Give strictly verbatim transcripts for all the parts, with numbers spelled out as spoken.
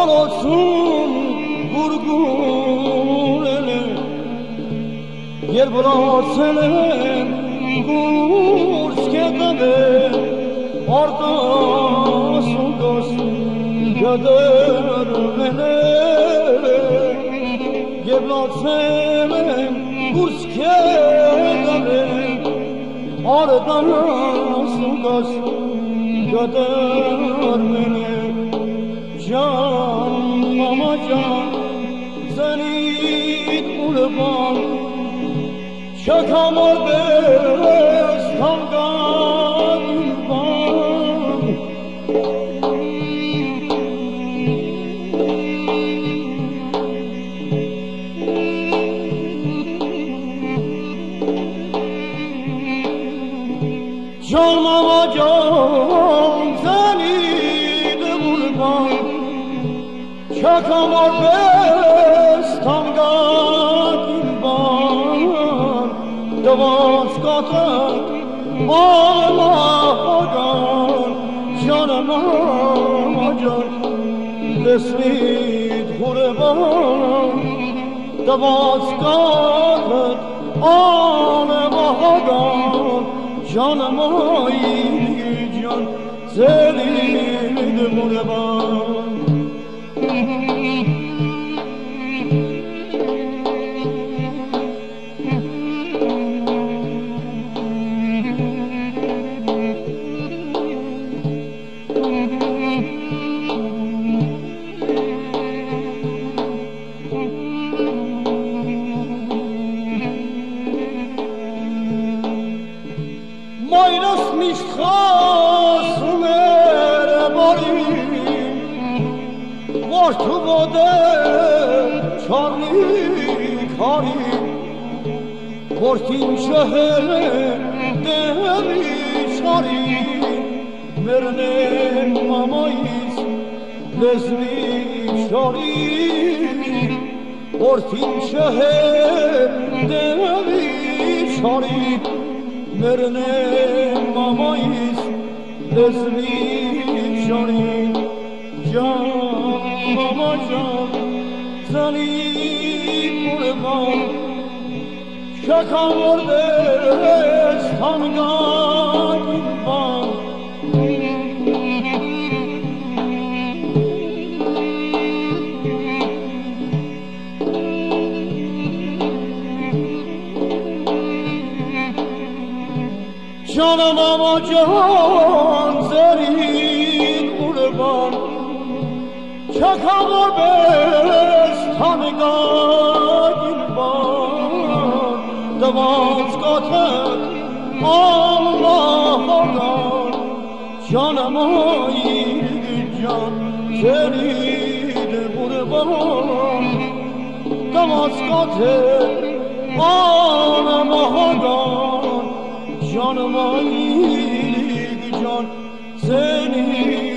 olsun gurgurele yer burasının kursketabe ordasın dost göder beni yer burasının kursketabe ordasın dost göder beni can mama can zenit kurban şakamar bestangan ban can mama can zenit kurban şakamar bestangan ban Davas katak ağlagan canıma can Besmit kurban Davas katak ağlagan canıma can Zelid kurban Maynas mishkhasmer bari Vartu bode charli khari Portin shehere demi shari Merne mamayis lezmi shari Portin shehere demi shari Merne mamayis lezmi shari Can mama can zalim kurban Şakamar bestangan ban Canım ama can zerin kurban Çakamar bestangan ban Davaz katak Allah'dan Canım ayır can zerin kurban Davaz katak Allah'dan Canıma iyilik can senin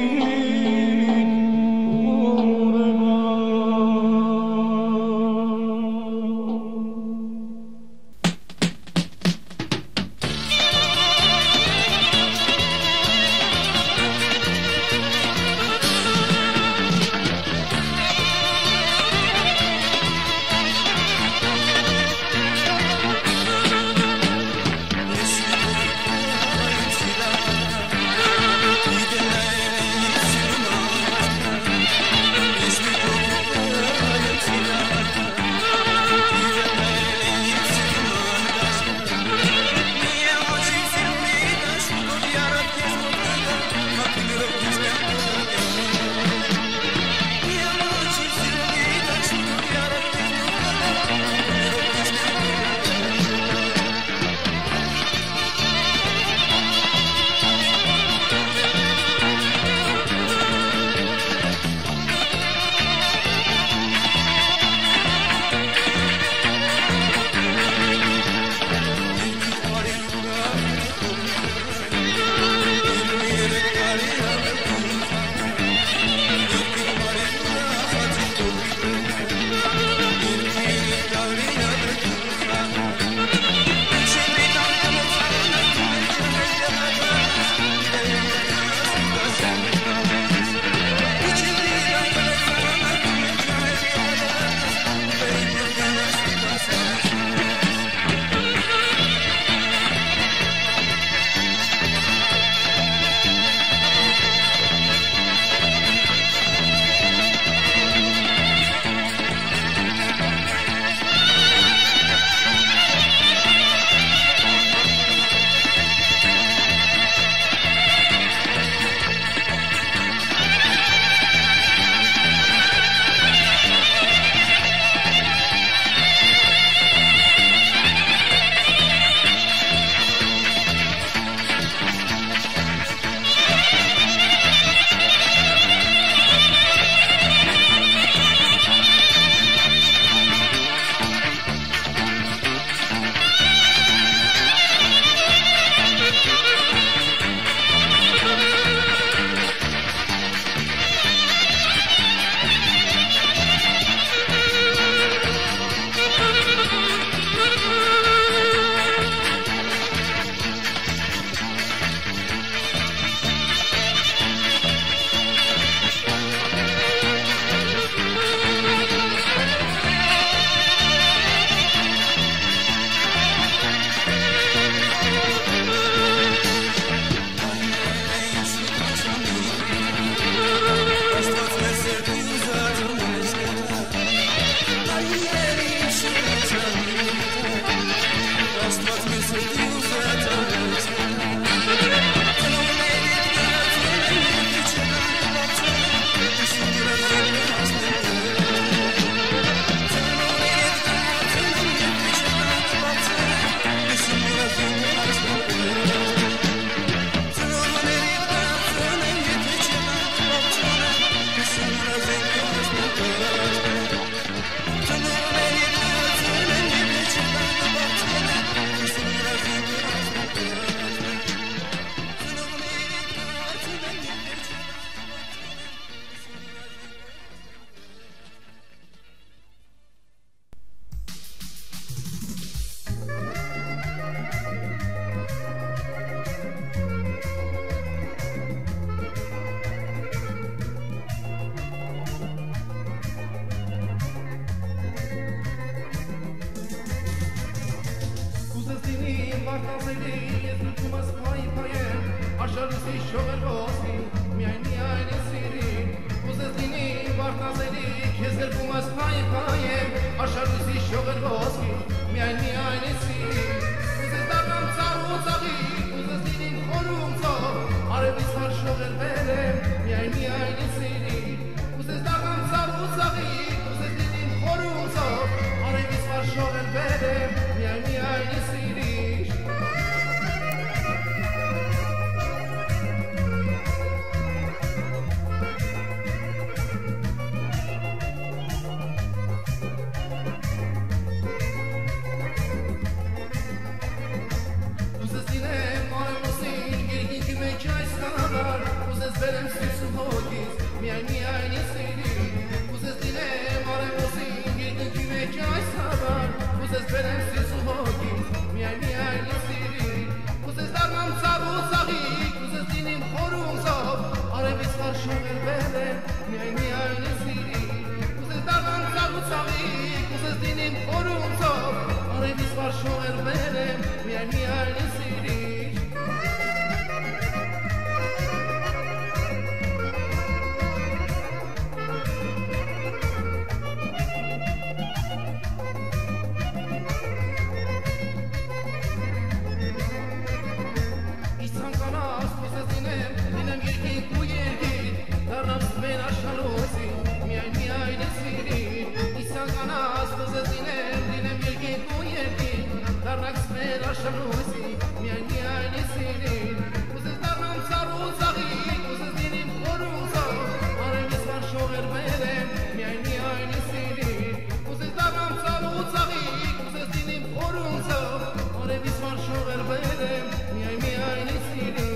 bartazeli Ezin kumaz pay payem Aşarısı şoğer bozgi Miay miay nesiri Uzezini bartazeli Ezin kumaz pay payem Aşarısı şoğer bozgi Miay miay nesiri Uzezdardan çaru çağı Uzezinin korum çağı Arabiz var şoğer verem Miay miay nesiri Uzezdardan çaru çağı Uzezinin korum çağı Arabiz var şoğer verem Miay miay nesiri Verem siz hogiz, miay miay nesiri Uzez dile mare mosin, gidin kime çay sabar Uzez verem siz hogiz, miay miay nesiri Uzez darmam sabu sahik, uzez dinim xorum sab Arabiz var şoğer verem, miay miay nesiri Uzez darmam sabu sahik, uzez dinim xorum sab Arabiz var şoğer verem, miay miay nesiri Shalusi, miay miay nesiri Uzez darnam saru zagi Uzez dinim korum zag Arabiz var şoğer verem Miay miay nesiri Uzez darnam saru zagi Uzez dinim korum zag Arabiz var şoğer verem Miay miay nesiri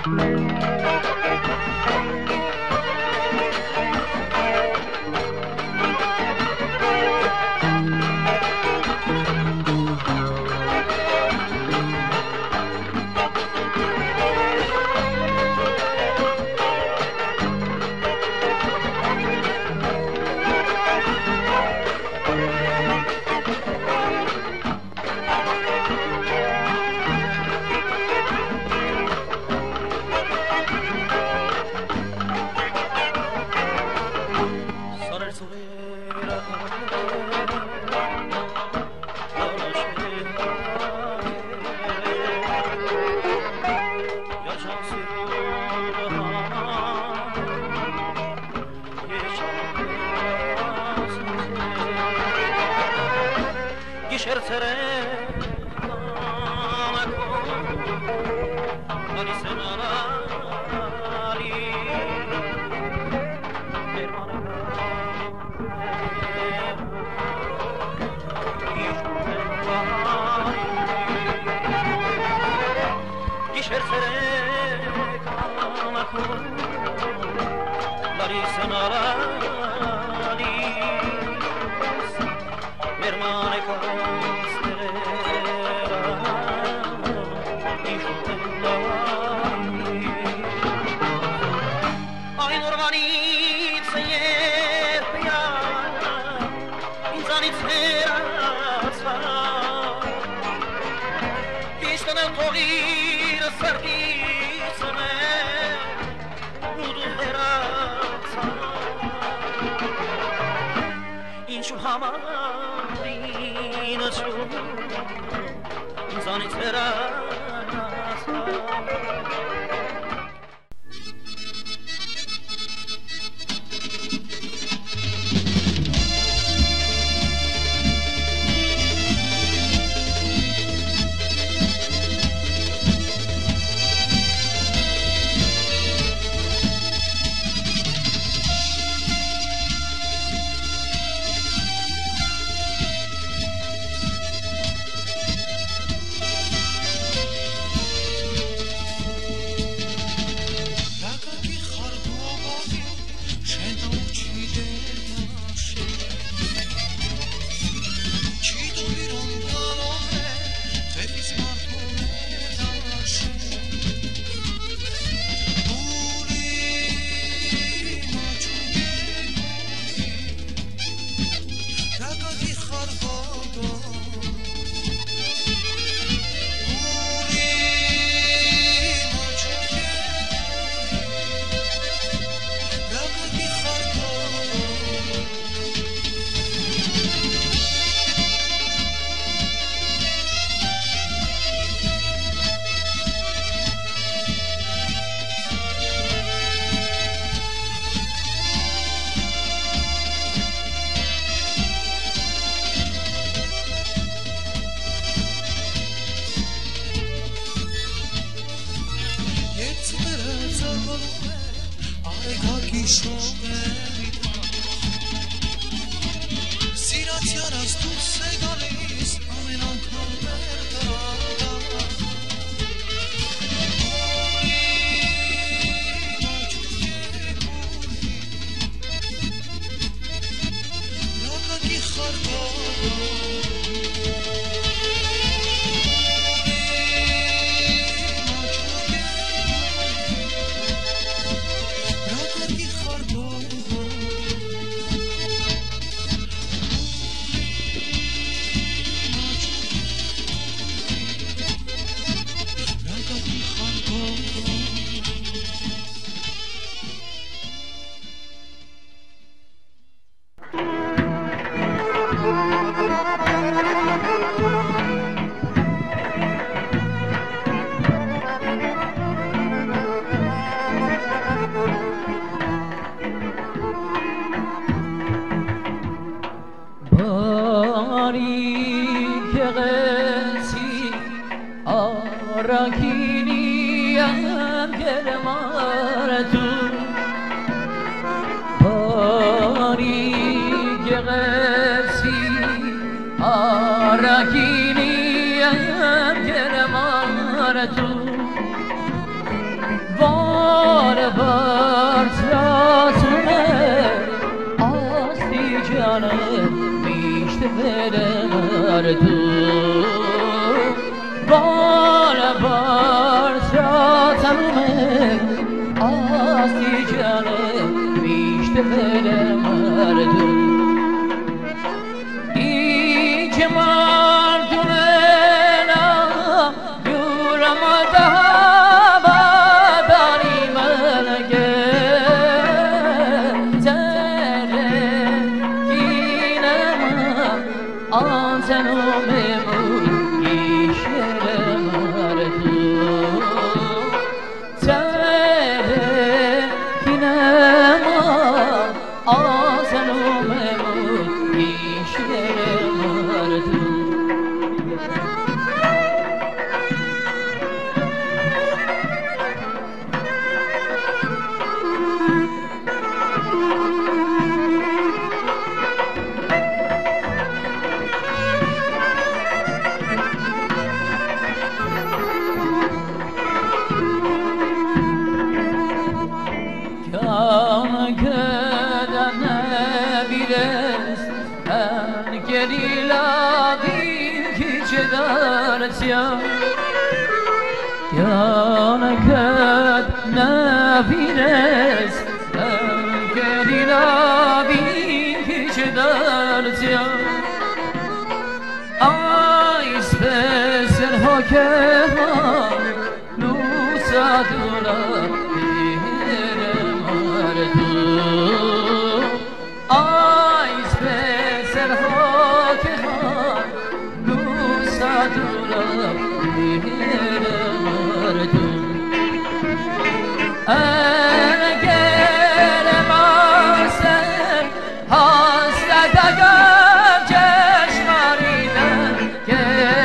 و مردو بار بار شاتمه آسی جانه بیشتر مردو ای که مردونه نام یورم دهبا داری ملگه تره گینم آنتنو ممون ایشر مردو تره گینم آنتنو ممون ایشر مردو Yanakad nafires Ankerila bin kişidarca Ay spesel hakeman Nusadula mardu Ay spesel hakeman Nusadula اگر ما سر حسرت اگر چشماریدن که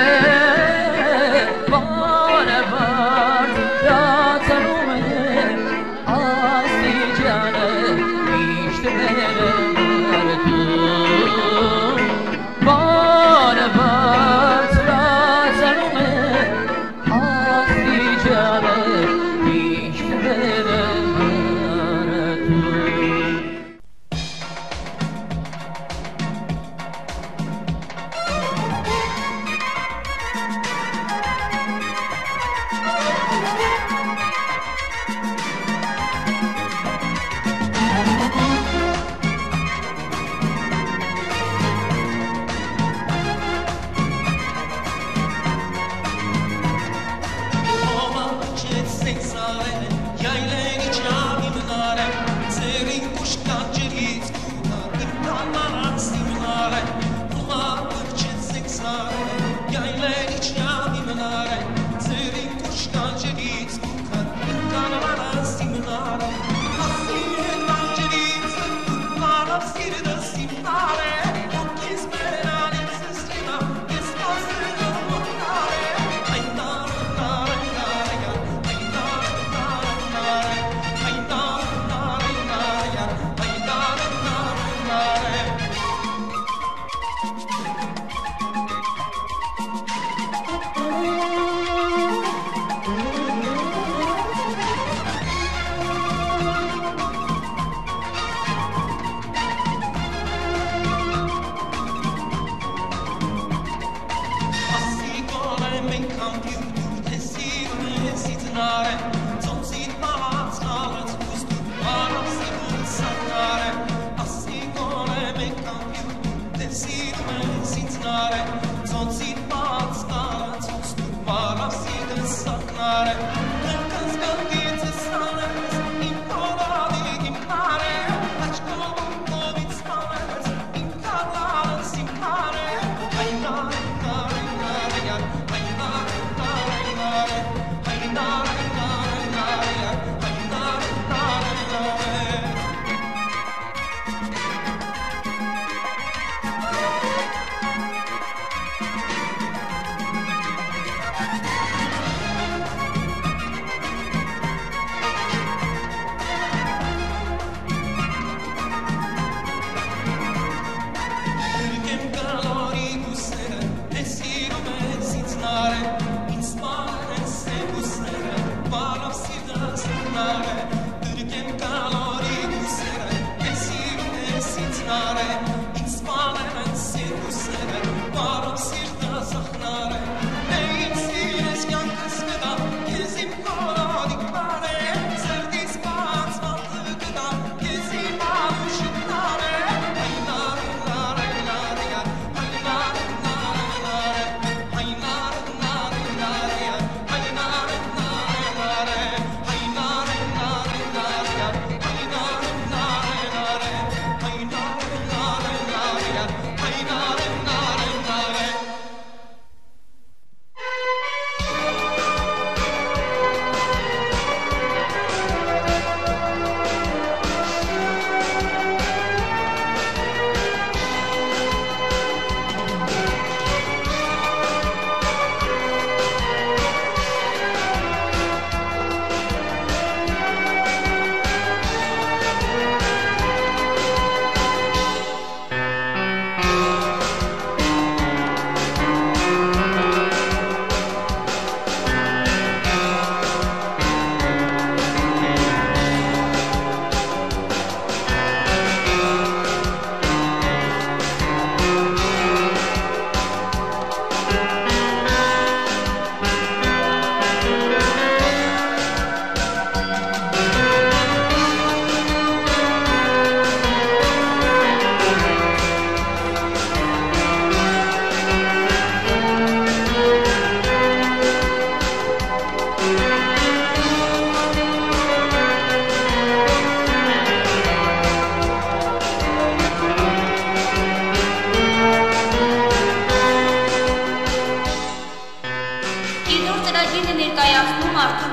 بار بار راتمومه آستی جانه بیشتر مردو بار بار راتمومه آستی جانه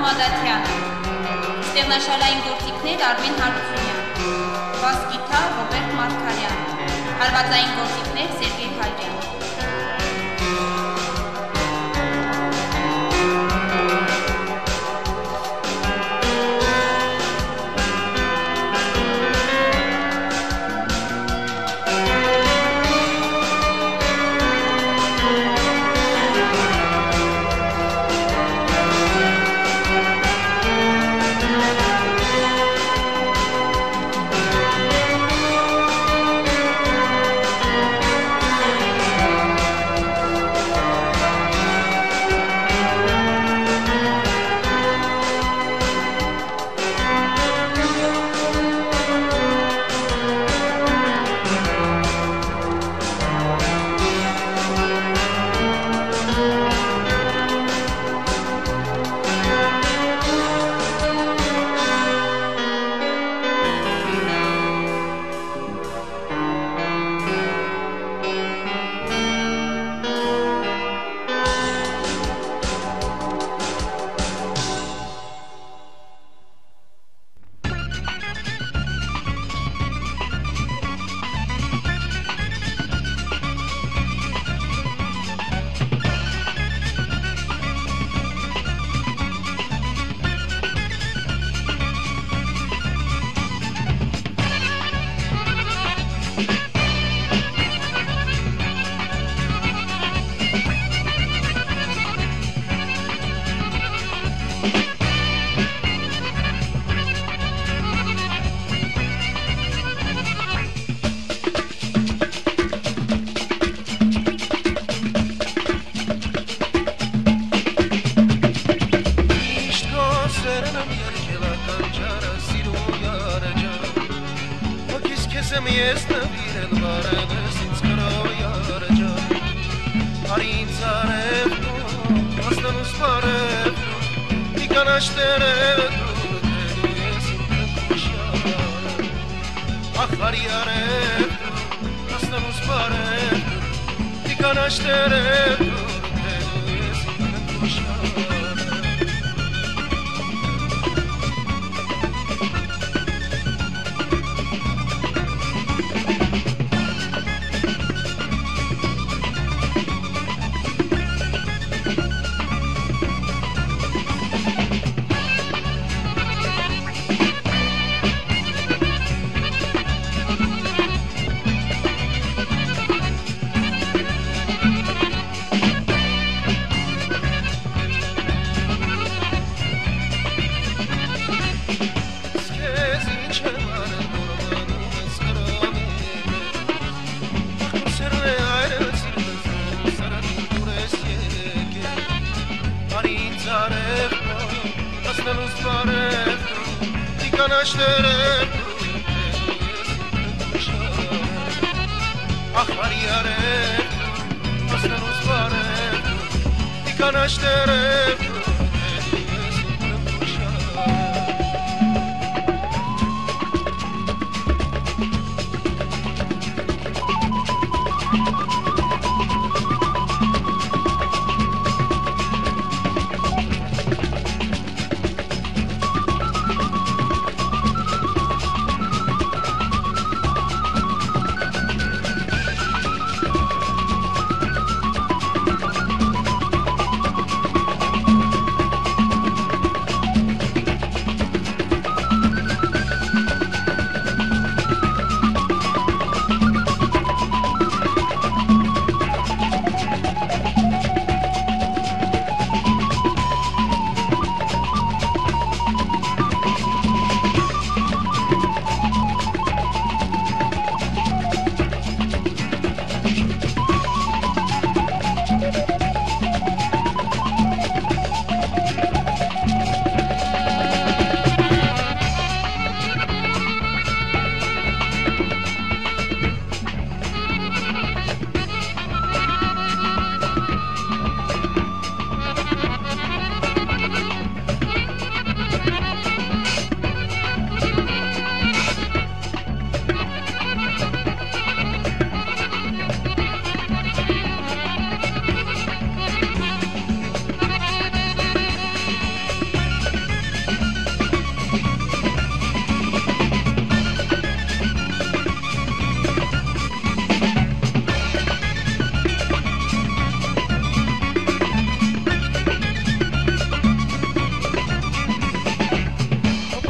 Մահմադաթյան, ստեղնաշարային գործիքներ Արմեն Հարությունյան, բաս գիթար Ռոբերտ Մարգարյան, հարվածային գործիքներ Սերգեյ Հայրյան։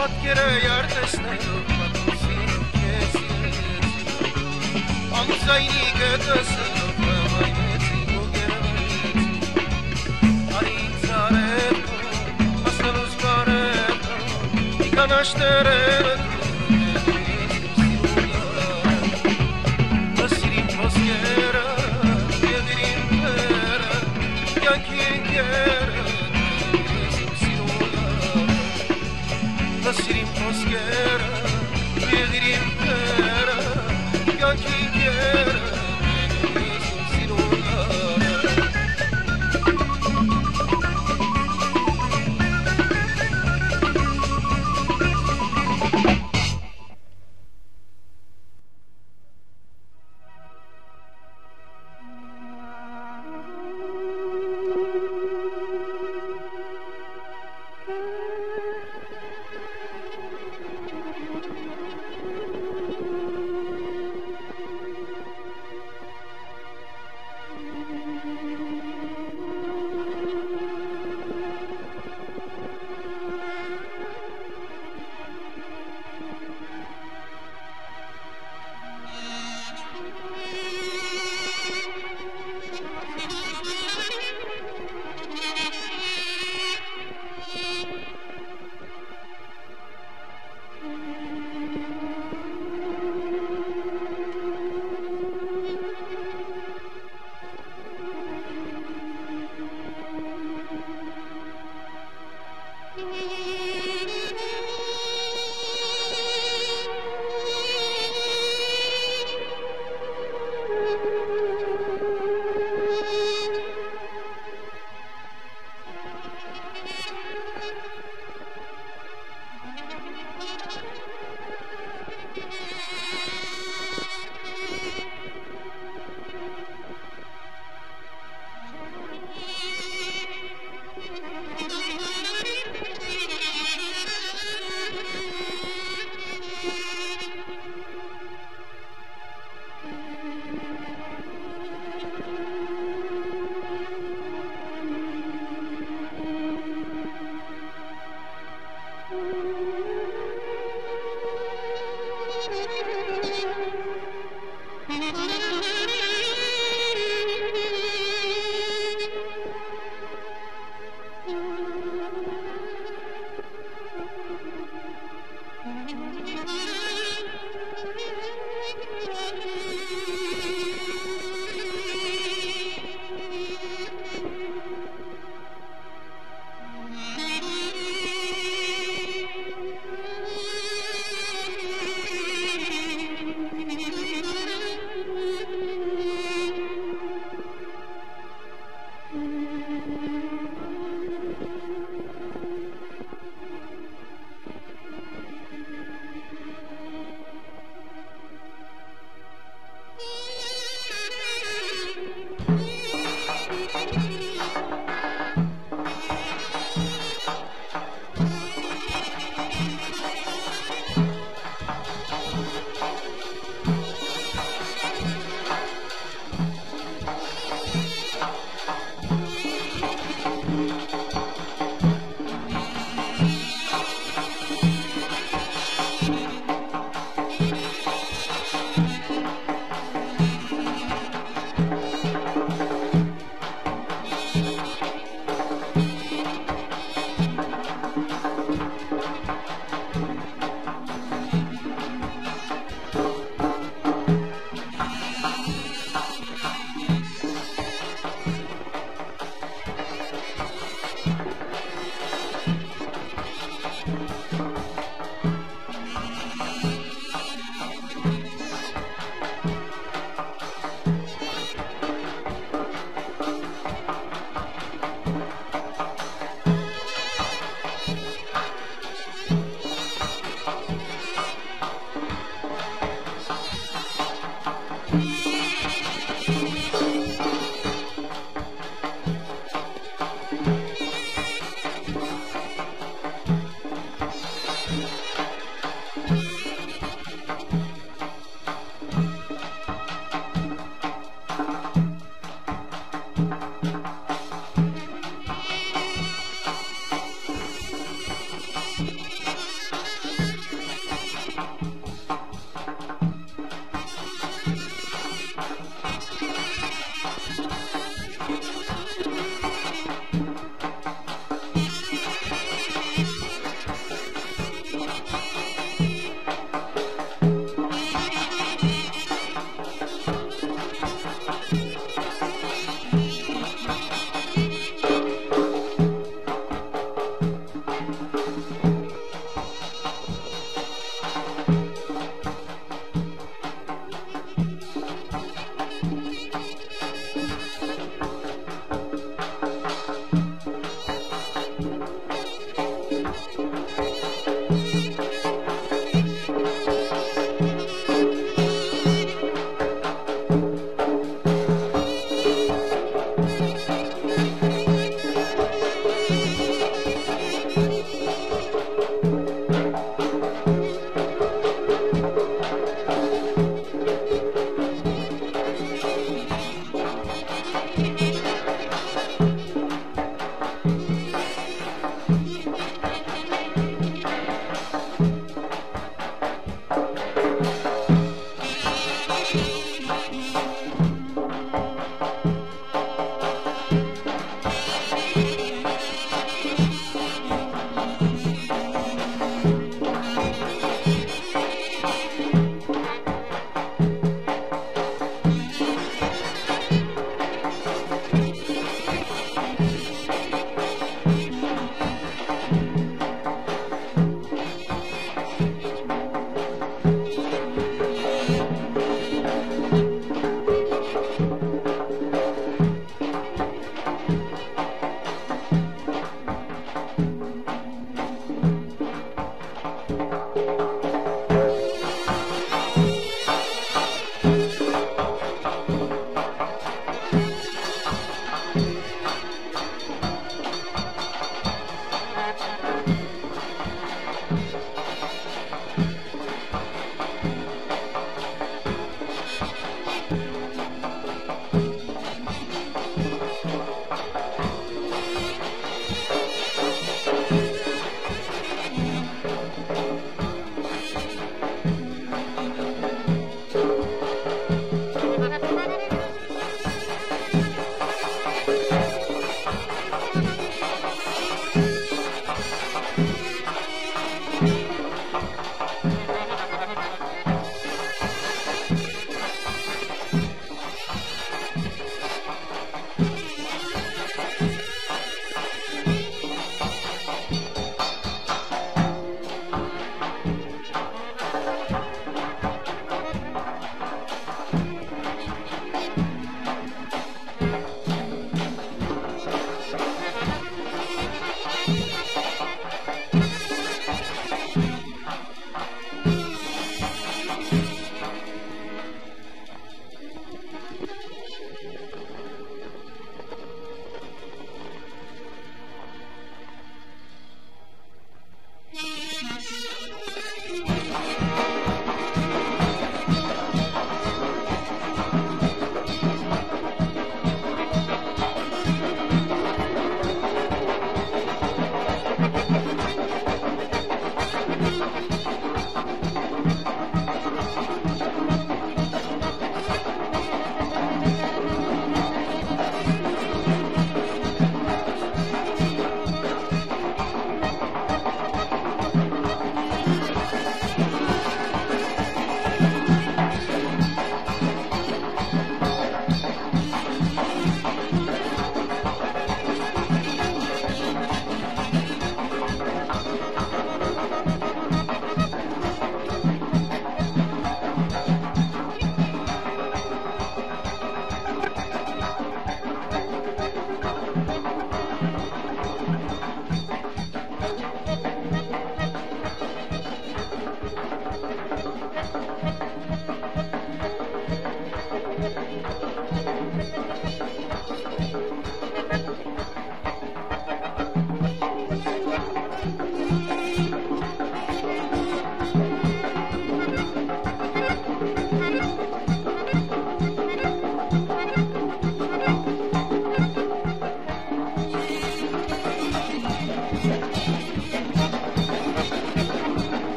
Pat kere yardesne pat sin kesi Amzayni götesi Mayveti bu germeti Arin zaretu Aslan uzbaretu İkanaşteretu Nasirim poskera Yedirim pera Yakin kera Nasirim poskera Yedirim pera Yakin kera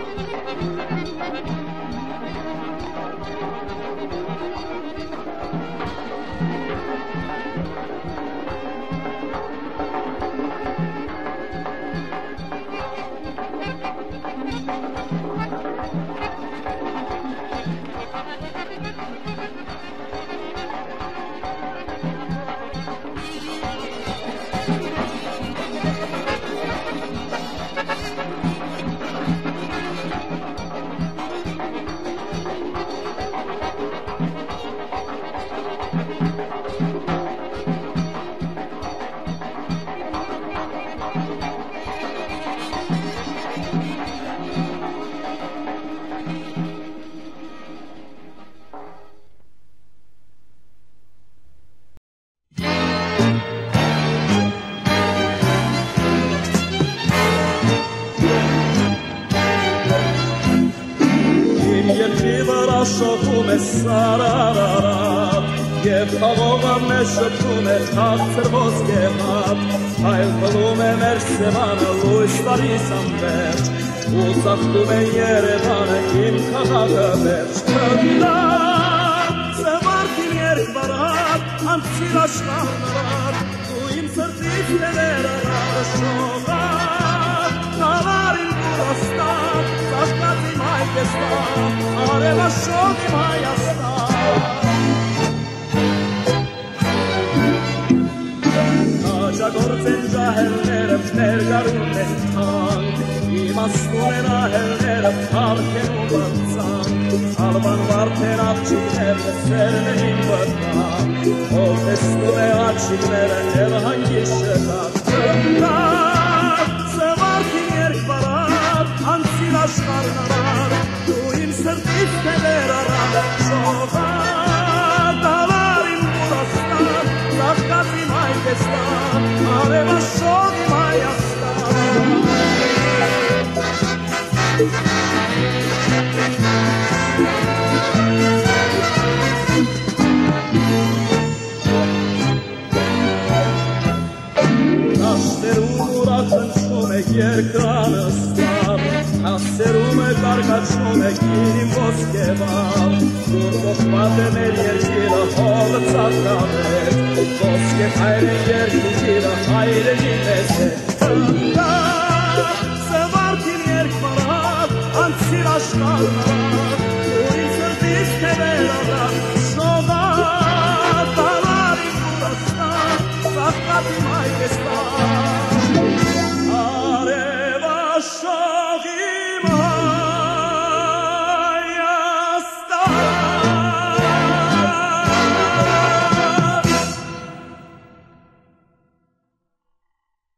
Շողում է սարարարատ Եվ խաղողը մեզ շպտում է թացր ոսկեղատ Այլ բլում է մեր սևանը լույս տարիս անվերջ Ու ծաղկում է Երևանը իմ քաղաքը վերջ Թնդար, սևարդին երկվարատ, անցիր աշխարհնվար Ու իմ սրտից տևերարար շողատ Նավար իմ կուրաստան, ծաղկած իմ հայկեստան Արևաշող իմ Հայաստան Աջագործ են ջահելները ներգարում են թանք Իմաստուն են ահելները փառք են ու բարձանք Ալվան վարդեն աղջիկները սերներին վտան Ով տեսնում է աջիկները և հանգիշը կատ Թնդար, սևարդին երկվարատ, անցիր աշխարհնարար Դու իմ սրտից տևերարար Շողատ, ավար իմ Կուրաստան Ծաղկած իմ հայկեստան Արևաշող իմ Հայաստան Դաշտերում ուրախնչում է երկրանը ստավ Հասերում է կարգաչում է գիրիմ ոսկեվալ Դուր ողբատ է մեր երկիրը հողը ծաղկավեր Ոսկե հայրեն երկիրը հայրենի մեզ է Թնդար, սևարդին երկվարատ, անցիր աշխարհնարար Ու իմ սրտից տևերարար Շողատ, ավար իմ Կուրաստան, ծաղկած իմ հայկեստան Արևաշող իմ Հայաստան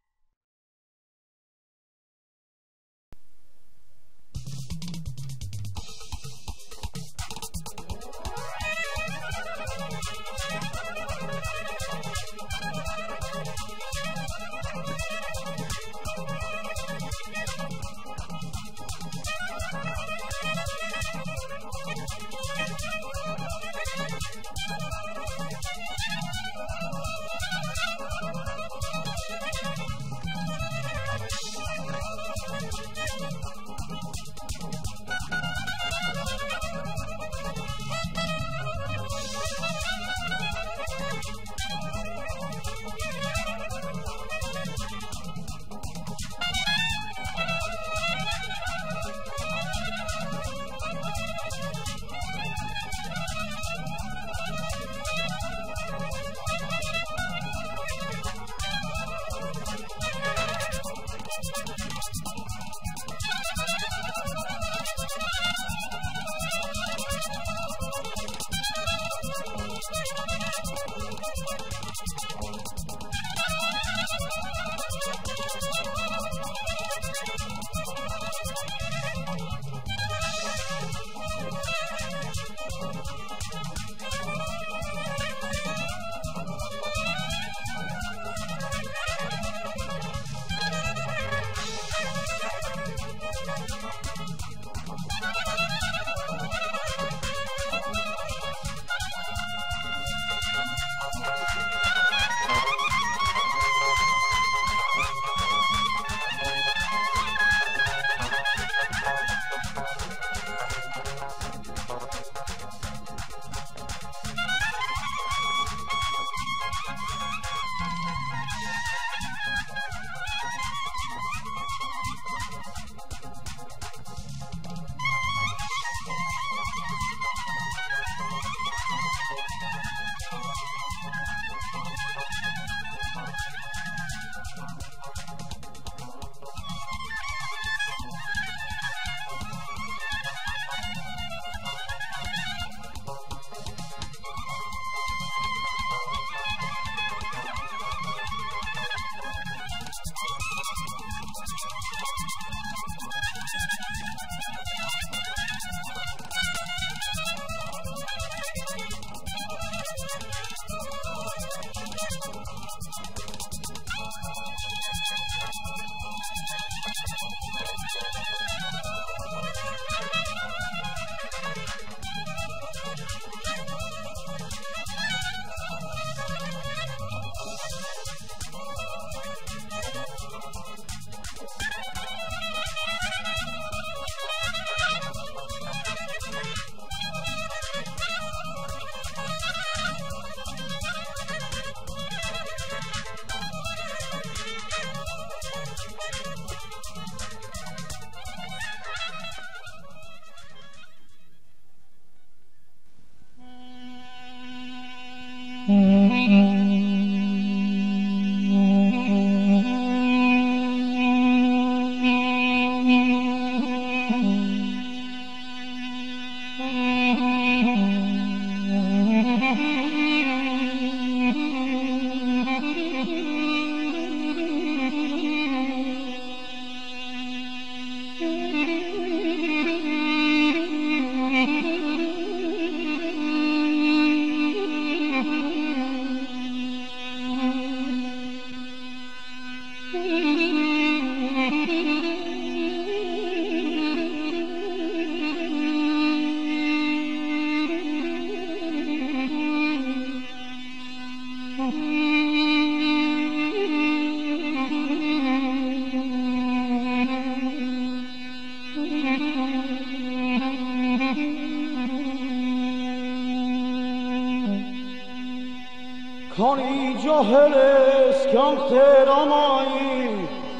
Kani caheles kâmter amayim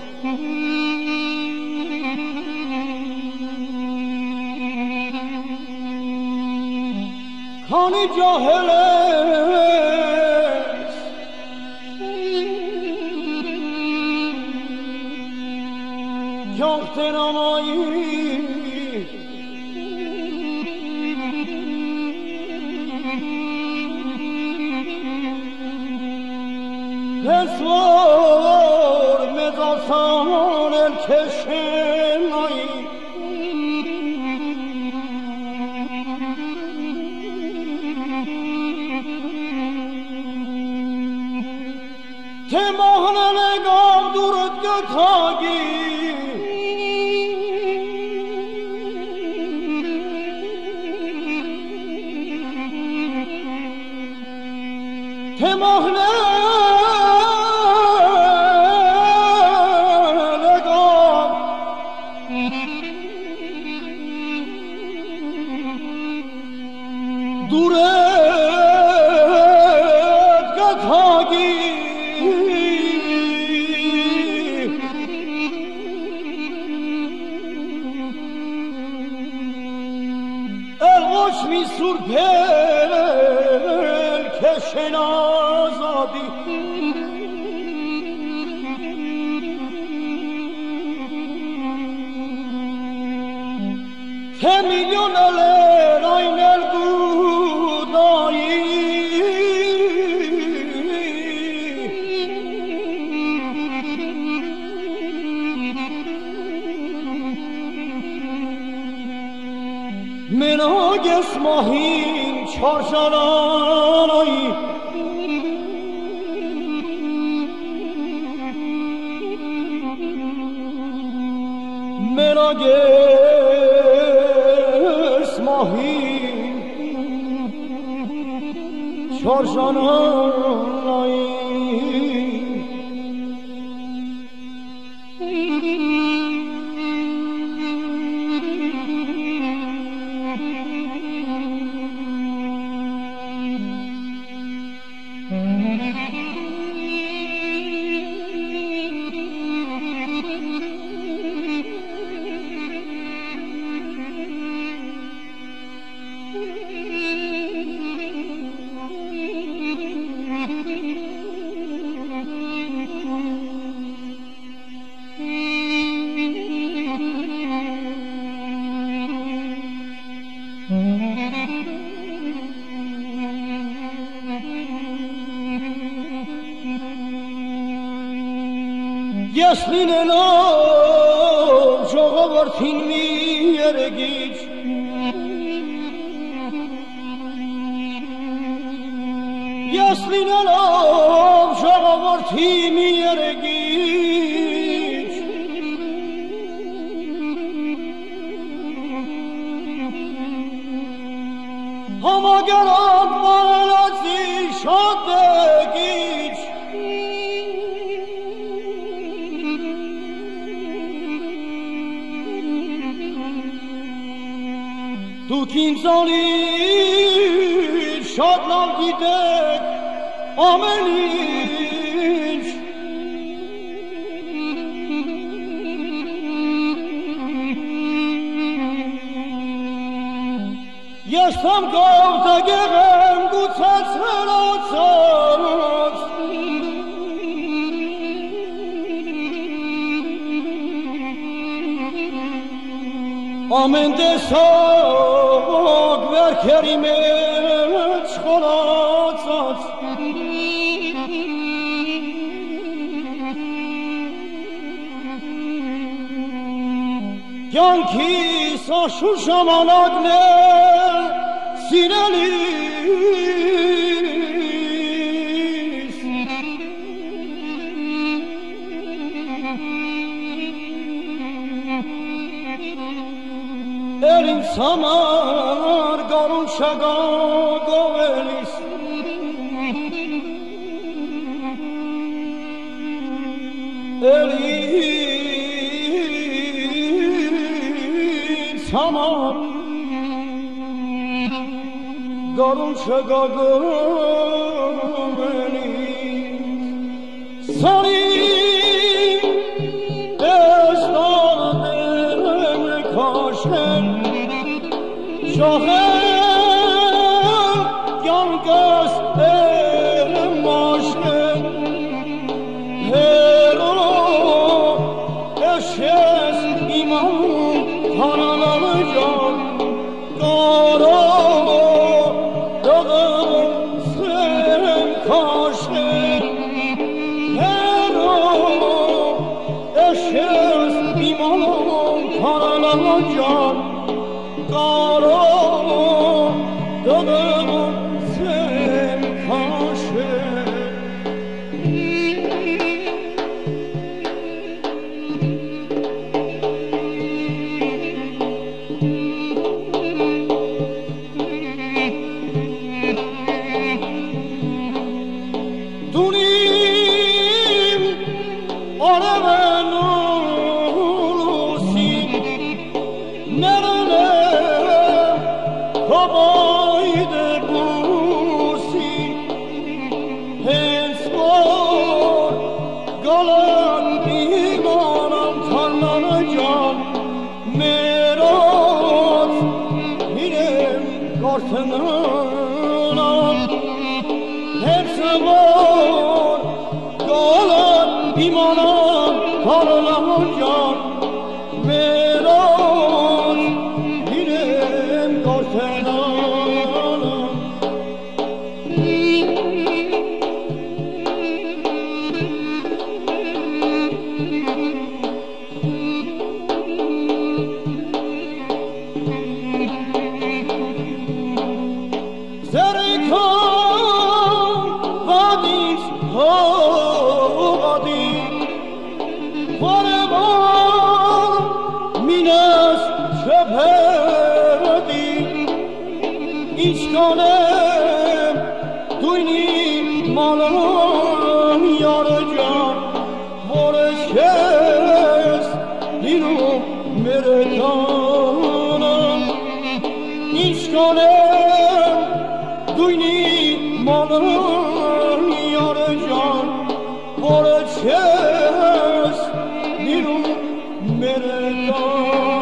Kani caheles kâmter amayim Esvar mezasan el keşenay Temahne gavdurat gatagi Temahne duret gathagi el hoşmi surpel keşenazadi te milyoneler aynel budayı Menages mahin çarşalanayı Menages mahin çarşalanayı Ես լինելով ժողովրդին մի երգիչ Ես լինելով ժողովրդի մի երգիչ Համագարակ վարելացի շատ դեգիչ Դուք ինձանից շատ լավ գիտեք ամեն ինչ Ես թամքով տագեղ եմ գուցացրել ոցած Ամեն տեսակ کریمت خلاصات Yan ki saşu şamanak ne sinelis Elin samar garun şaga govelis Elin Tamam Garun şagagım beni Sani Destanem kaşem Şahem Yan gösterim aşkem Hero Eşes imamım Kanalanacak Kara Dağım Sen kaşem Hero Eşes imamım Kanalanacak Kara Dağım Sen kaşem Her zaman galan imanan parlamayacak Meral yinem korsenanam İşkanem duyni malım yarıcan Boreşkes dinu meretanım İşkanem duyni malım yarıcan Boreşkes dinu meretanım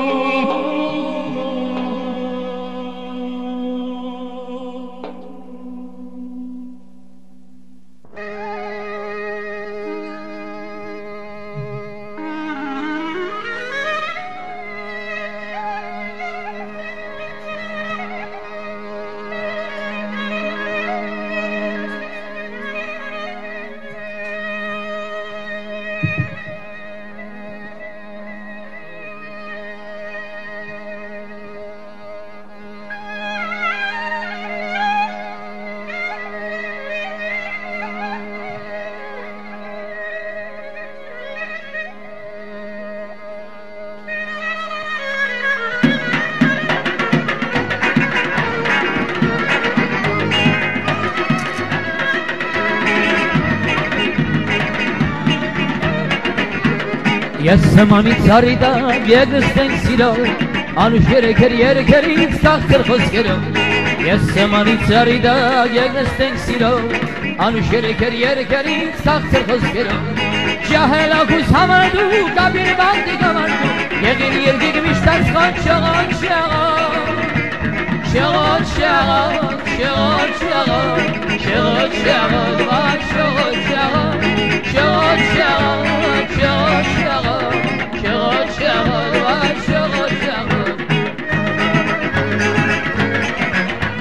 Yassamani sarida yegsten silo Anu şereker yerekeri saktır kıskero Yassamani sarida yegsten silo Anu şereker yerekeri saktır kıskero Cahela kus hamadu kabir bandi kamandu Yegin yergi gmiş ters kan şagan şagan Şagan şagan şagan şagan Şagan şagan şagan şagan Şagan şagan şagan şagan Şagan şagan şagan şagan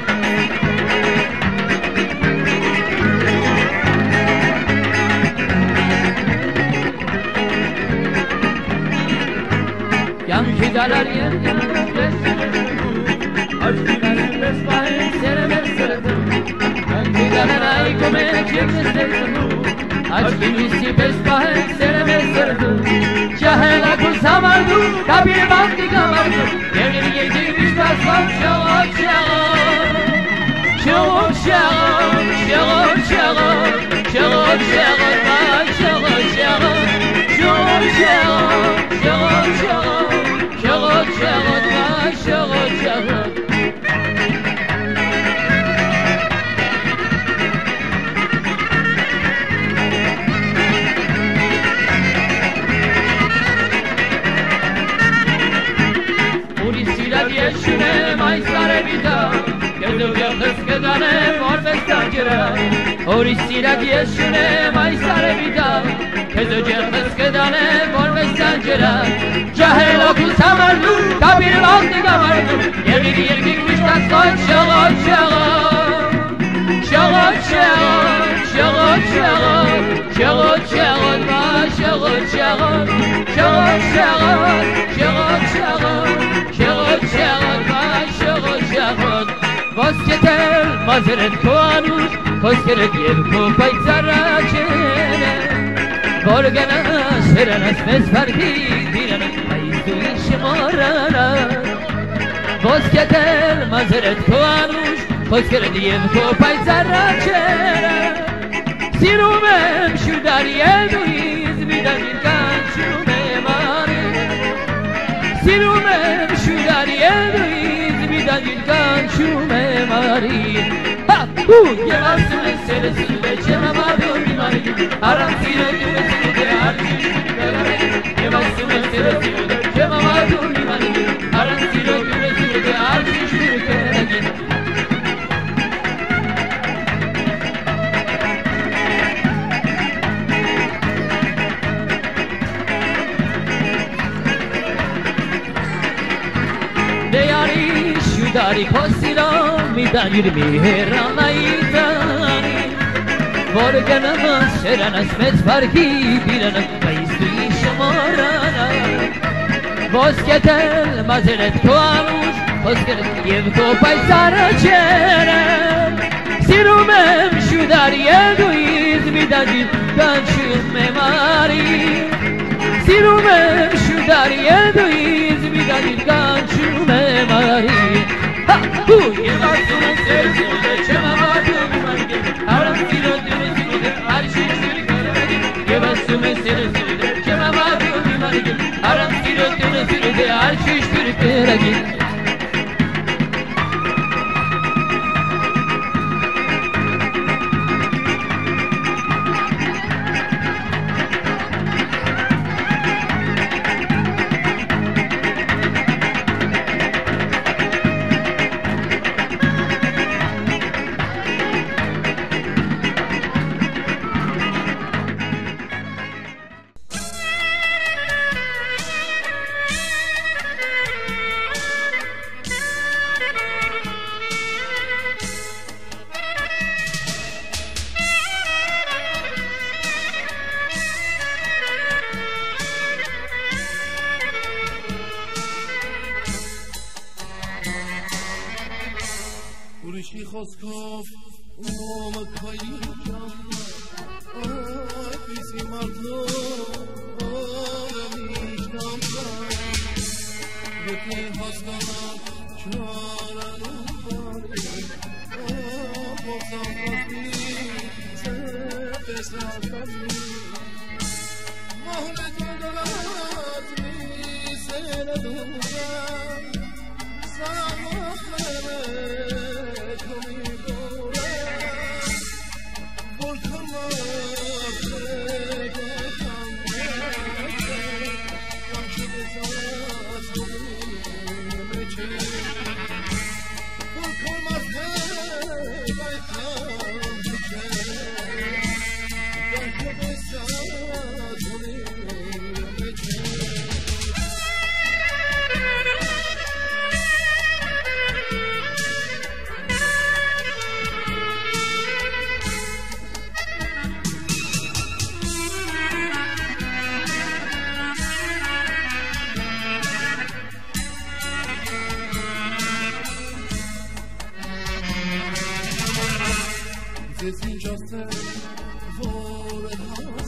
بیویسی بشباه سرم سردو جهلا کن سمردو کبیر باقی کمردو یعنی یکی بیشتر شغل شغل شغل شغل شغل شغل شغل شغل ما شغل شغل شغل شغل شغل شغل شغل شغل ما شغل شغل یشونه مای سر بیدا که دو یخس که دانه مار بستان جرا اوری سیرک یشونه مای سر بیدا که دو یخس که دانه مار بستان جرا جهلا کو سمردو کبیر وقتی گمردو یکی یکی کش دستان شغل شغل شغل شغل شغل شغل شغل شغل ما شغل شغل شغل شغل شغل شغل شغل شغل ما شغل شغل باسکتل مازرت کوانوش کسکرت یل کو پیزارا چنه بارگنا سرنس مسفرکی دیرن ایزوی شمارنا باسکتل مازرت کوانوش کسکرت یل کو پیزارا چنه سیرومم شوداری دویز بیدن کن شرومه مانه سیرومم شوداری دویز بیدن کن شرومه ماری ها او یه واسم سر سوده چه ممادو میمانی هرم سیره دوه سوده هرچی برمه یه واسم سر سوده چه ممادو میمانی هرم سیره دوه سوده هرچی شروع کنگی دیاری شوداری پاسیرا میدن یور میهران ایتانی بارگنم سرن اسمت فرکی بیرن بیستوی شمارن باسکتل مزرت کوانوش باسکتل یو کو پیسارا چرن سیرومم شوداری دویز میدن یور کنشون مماری سیرومم شوداری دویز میدن یور کنشون مماری ها او یه واسم سر سوده چه ممادو میمانگه هرم سیرو دوه سوده هر شیش دوری کنه یه واسم سر سوده چه ممادو میمانگه هرم سیرو دوه سوده هر شیش دوری کنه Urişi xoskov umoma kayıcam Ay bizim artlo Olemiştam Götü hastanak çaranım var Boksam kasmi Sepesler kasmi Mahmet odarazmi Seyredumdan Sağlıkları Sesin çaste, zor et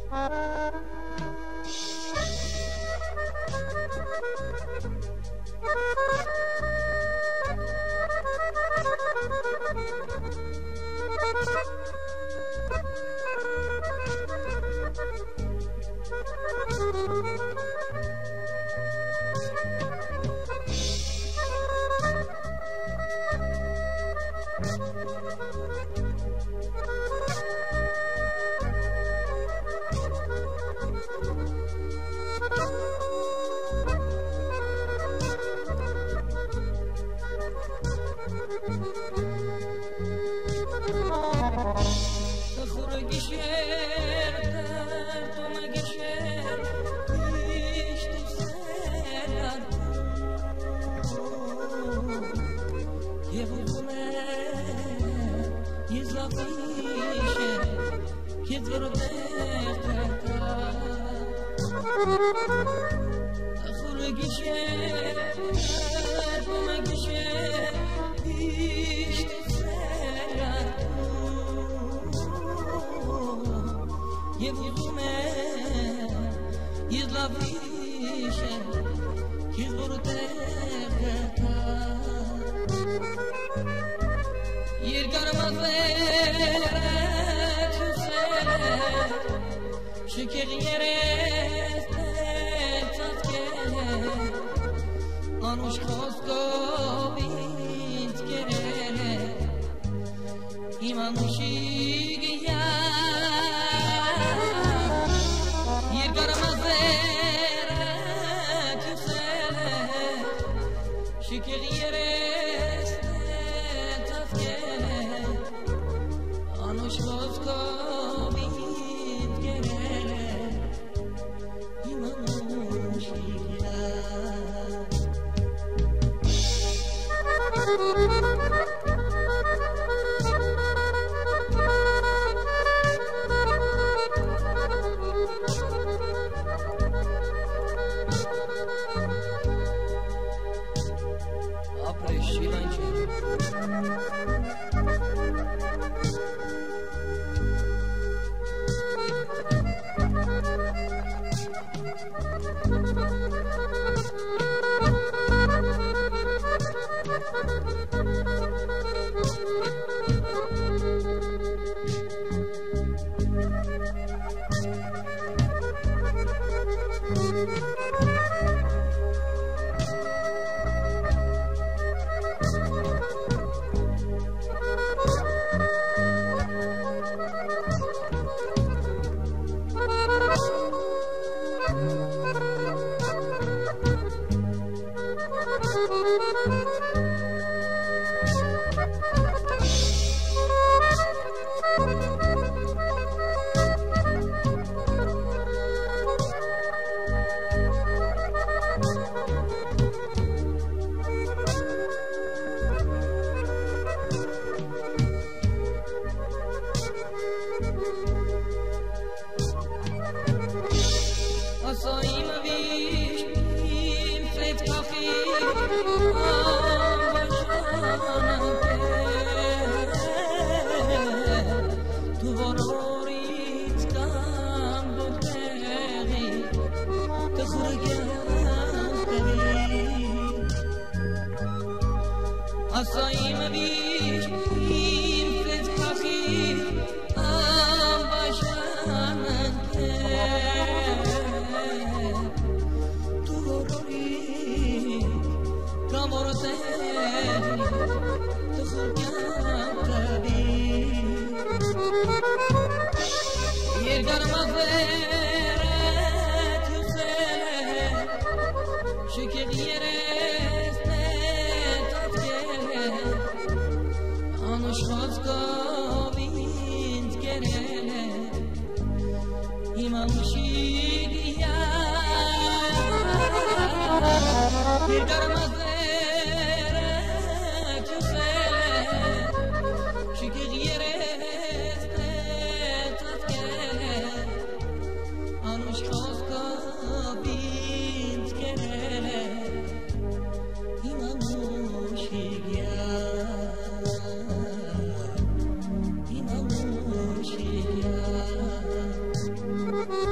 Thank you.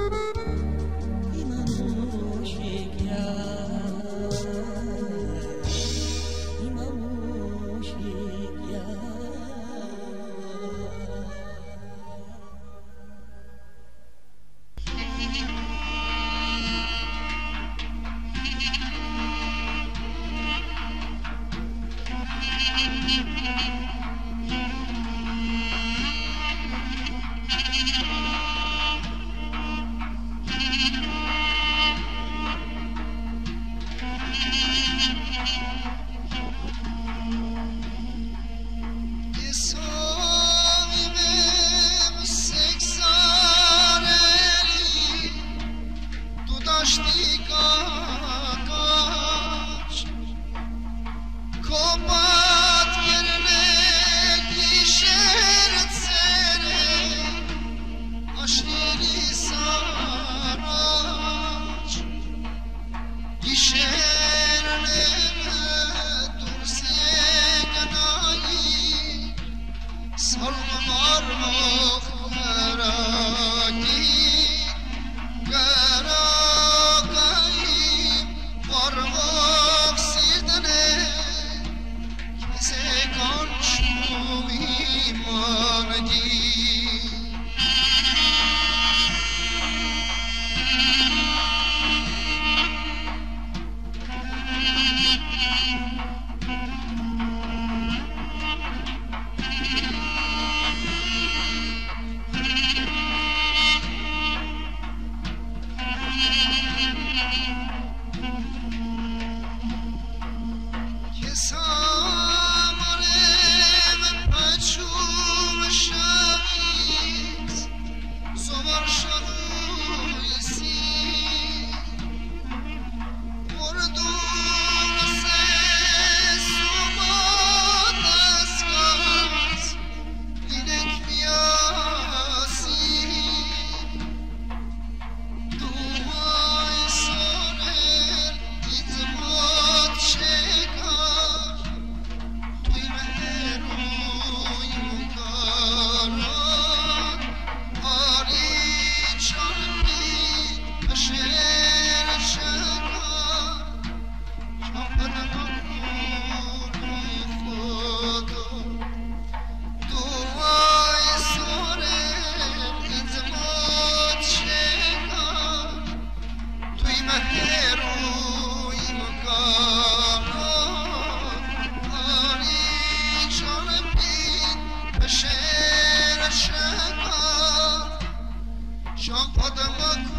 شاق آدم